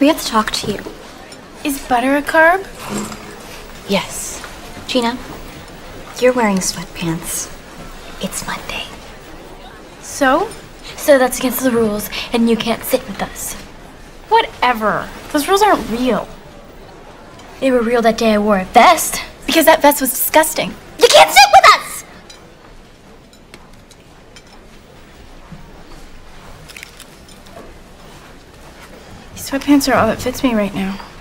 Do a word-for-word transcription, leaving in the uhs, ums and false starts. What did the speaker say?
We have to talk to you. Is butter a carb? Yes. Gina, you're wearing sweatpants. It's Monday. So? So that's against the rules, and you can't sit with us. Whatever. Those rules aren't real. They were real that day I wore a vest. Because that vest was disgusting. You can't sit with us! These sweatpants are all that fits me right now.